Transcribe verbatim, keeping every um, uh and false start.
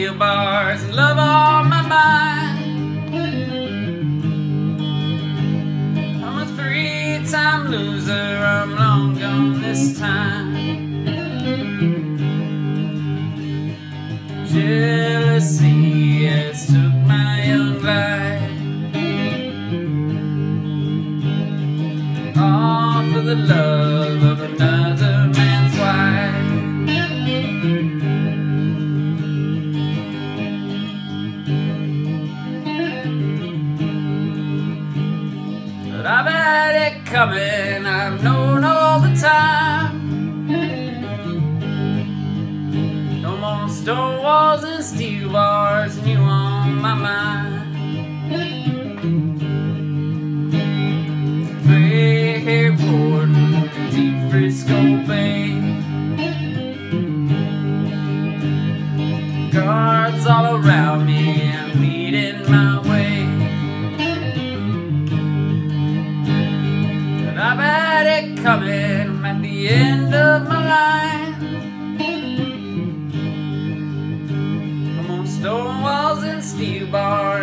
steel bars and love on my mind. I'm a three-time loser, I'm long gone this time. Jealousy has took my young life, all for the love of another man's wife. But I've had it coming, I've known all the time. No more stone walls and steel bars, and you on my mind. Gray-haired warden, deep Frisco Bay, guards all around me, I'm leading my way. But I've had it coming, I'm at the end of my line. No more stone walls and steel bars,